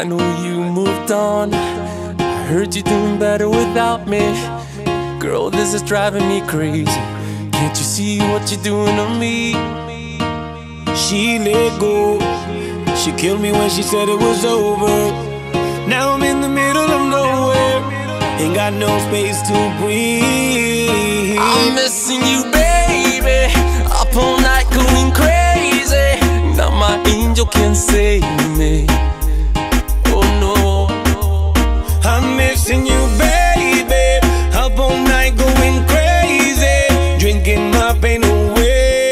I know you moved on. I heard you're doing better without me. Girl, this is driving me crazy. Can't you see what you're doing to me? She let go. She killed me when she said it was over. Now I'm in the middle of nowhere. Ain't got no space to breathe. I'm missing you, baby. Up all night going crazy. Now my angel can't save me. Oh no. I'm missing you, baby. Up all night going crazy. Drinking my pain away.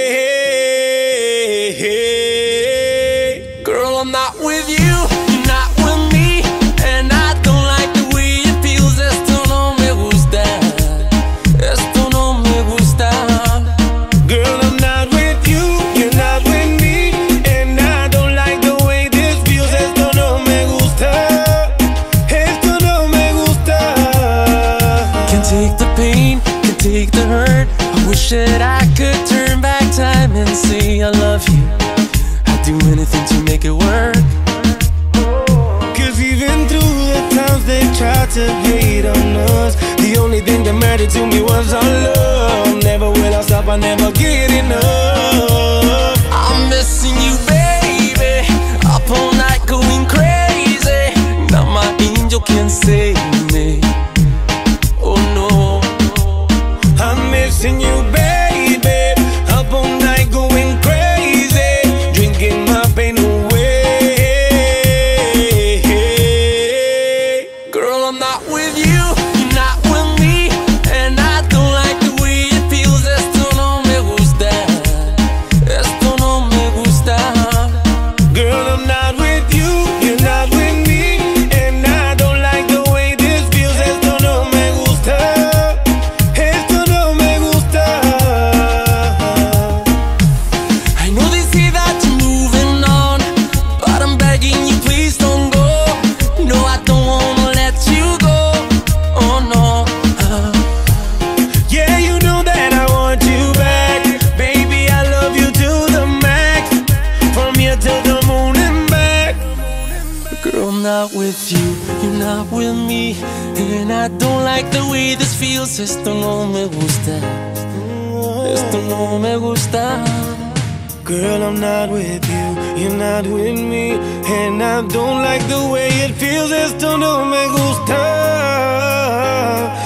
Girl, I'm not with you, you're not with me. And I don't like the way it feels. Esto no me gusta. Esto no me gusta. Girl, I'm not with you, you're not with me. And I don't like the way this feels. Esto no me gusta. Esto no me gusta. Can't take the pain, can't take the hurt. I wish that I could turn back time and say I love you. I'd do anything to make it work. Cause even through the times they tried to hate on us, the only thing that mattered to me was our love. Never will I stop, I never get enough. I'm missing you, baby. Up all night going crazy. Now my angel can't save me. Oh no. I'm missing you, baby. Up all night going crazy. Drinking my pain away. Girl, I'm not with you, you're not with me. And I don't like the way it feels. Esto no me gusta. Esto no me gusta. Girl, I'm not with you, you're not with me. And I don't like the way this feels. Esto no me gusta. Esto no me gusta. I know they say that you're moving on, but I'm begging you, please don't go. No, I don't wanna let you go. Oh no. Yeah, you know that I want you back. Baby, I love you to the max. From here till the moon and back. Girl, I'm not with you, you're not with me. And I don't like the way this feels. Esto no me gusta. Esto no me gusta. Girl, I'm not with you, you're not with me. And I don't like the way it feels. Esto no me gusta.